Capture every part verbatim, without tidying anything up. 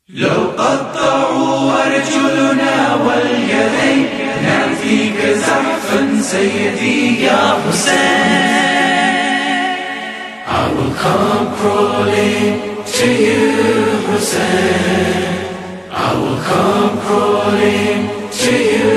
لو قطعوا أرجلنا واليدين نأتيك زحفا سيدي يا حسين. I will come crawling to you, Hussein. I will come crawling to you,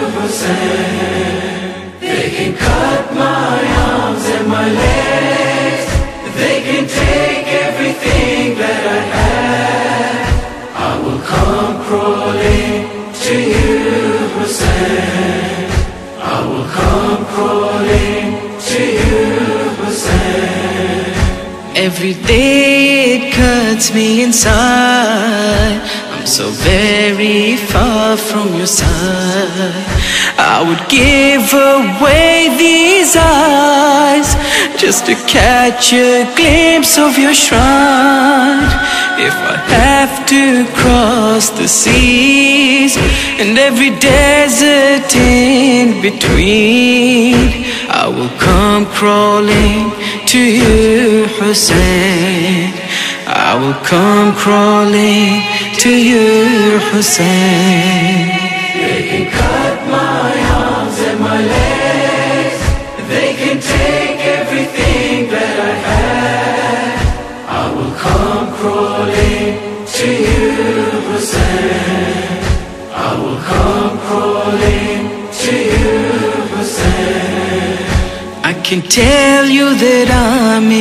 Hussein. They can cut my arms and my legs, they can take everything that I have. I will come crawling to you, Hussein. I will come crawling to you, Hussein. Every day it cuts me inside. I'm so very far from your side. I would give away these eyes just to catch a glimpse of your shrine. If I have to cross the seas and every desert in between, I will come crawling to you, Hussein. I will come crawling to you, Hussein. They can cut my arms and my legs, they can take everything that I have. I will come crawling to you, Hussein. I will come crawling to you, Hussein. I can tell you that I'm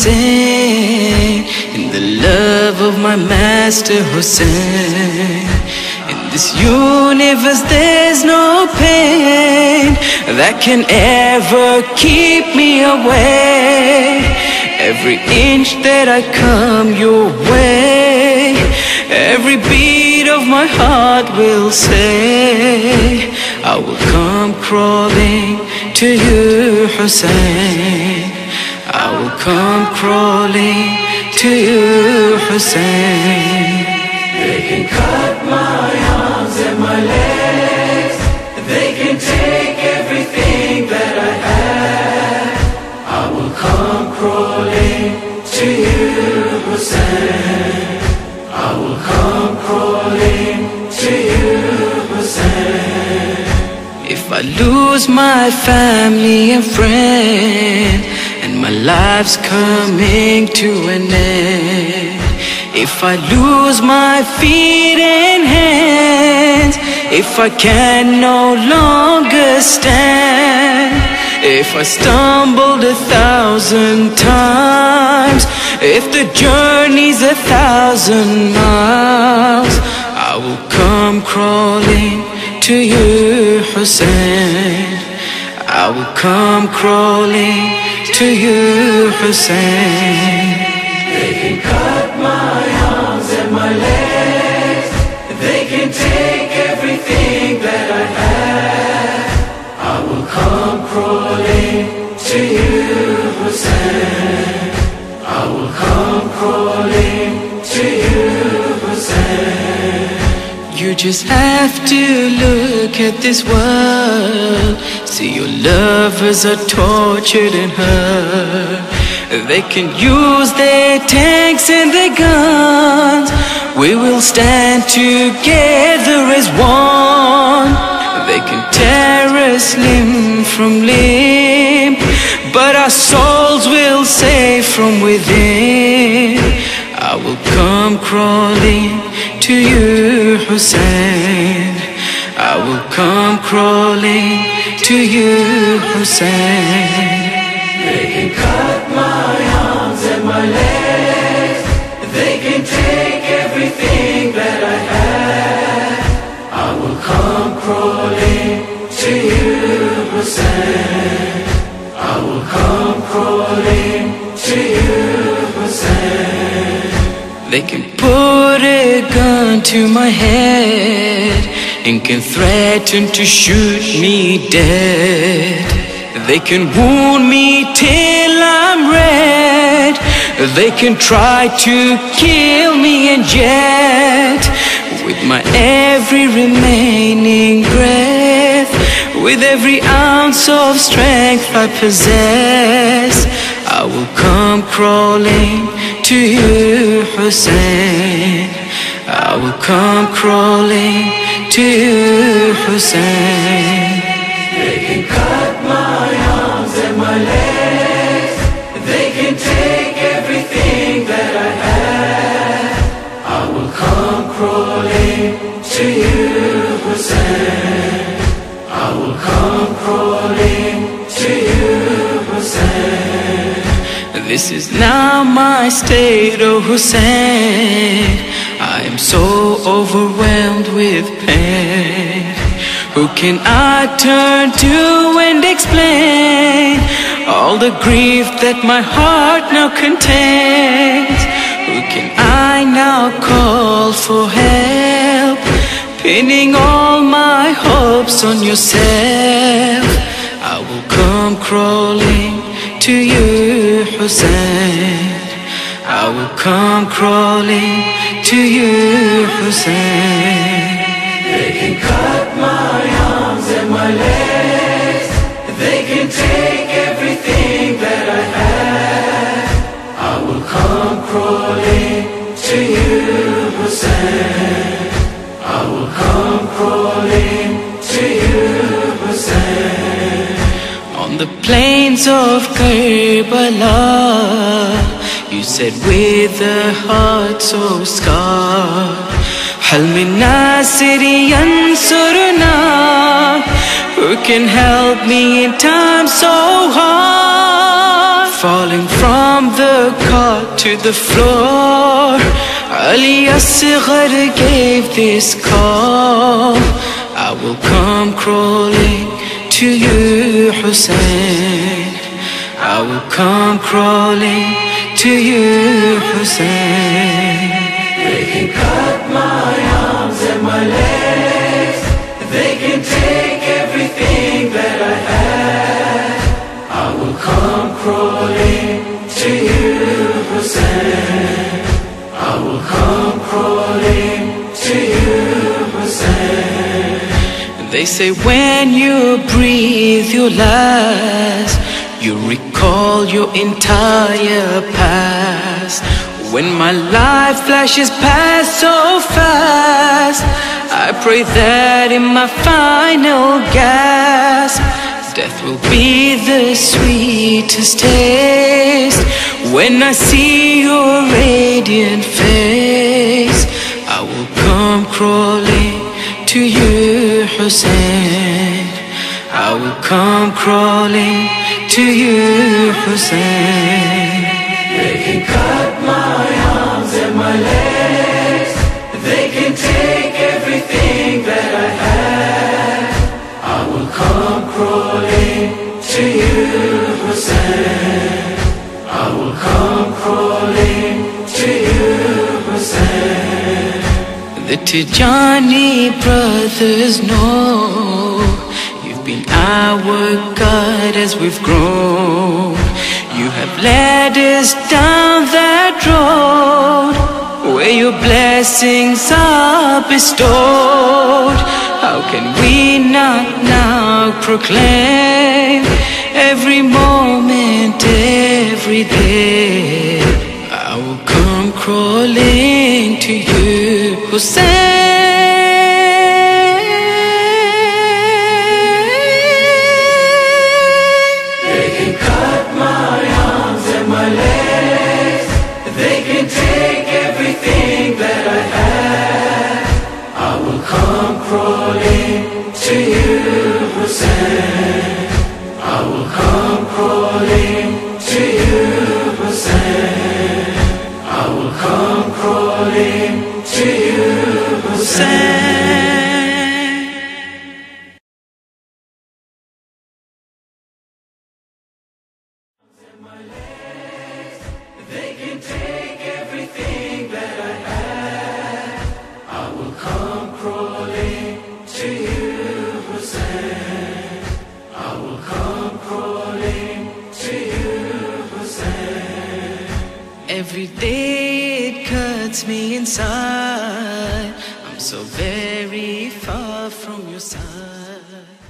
insane in the love of my master Hussein. In this universe there's no pain that can ever keep me away. Every inch that I come your way, every beat of my heart will say, I will come crawling to you, Hussein. I will come crawling to you, Hussein. They can cut my arms and my legs, they can take everything that I have. I will come crawling to you, Hussein. I will come crawling to you, Hussein. If I lose my family and friends and my life's coming to an end, if I lose my feet and hands, if I can no longer stand, if I stumbled a thousand times, if the journey's a thousand miles, I will come crawling to you, Hussein. I will come crawling to you, Hussein. They can cut my arms and my legs, they can take everything that I have. I will come crawling to you, Hussein. I will come crawling to you, Hussein. You just have to look at this world, see your lovers are tortured and hurt. They can use their tanks and their guns, we will stand together as one. They can tear us limb from limb, but our souls will save from within. I will come crawling to you, Hussein. I will come crawling to you, Hussein. They can cut my arms and my legs, they can take everything that I have. I will come crawling to you, Hussein. I will come crawling to you, Hussein. They can put a gun to my head and can threaten to shoot me dead. They can wound me till I'm red, they can try to kill me, and yet with my every remaining breath, with every ounce of strength I possess, I will come crawling to you, Hussein. I will come crawling to you, Hussein. They can cut my arms and my legs, they can take everything that I have. I will come crawling to you, Hussein. I will come crawling to you, Hussein. This is now my state, oh Hussein. I am so overwhelmed with pain. Who can I turn to and explain all the grief that my heart now contains? Who can I now call for help, pinning all my hopes on yourself? I will come crawling to you, Hussein. I will come crawling to you, Hussein. They can cut my arms and my legs, they can take everything that I have. I will come crawling to you, Hussein. I will come crawling to you, Hussein. On the plains of Karbala, you said with a heart so scarred, Hal min nasiri yansurna, who can help me in times so hard? Falling from the cart to the floor, Ali Asghar gave this call. I will come crawling to you, Hussein. I will come crawling to you, Hussein. They can cut my arms and my legs, they can take everything that I have. I will come crawling to you, Hussein. I will come crawling to you, Hussein. They say when you breathe your last, you recall your entire past. When my life flashes past so fast, I pray that in my final gasp, death will be the sweetest taste. When I see your radiant face, I will come crawling to you, Hussein. I will come crawling to you, Hussein. They can cut my arms and my legs, they can take everything that I have. I will come crawling to you, Hussein. I will come crawling to you, Hussein. The Tijani brothers know you've been our guide as we've grown. You have led us down that road where your blessings are bestowed. How can we not now proclaim every moment, every day? I will come crawling to you, Hussein. They can cut my arms and my legs, they can take everything that I have. I will come crawling to you, Hussein. I will come crawling to you, Hussein. I will come crawling to you, Hussein. They can take everything that I have. I will come crawling to you, Hussein. I will come crawling to you, Hussein. Every day it cuts me inside. I'm so very far from your side.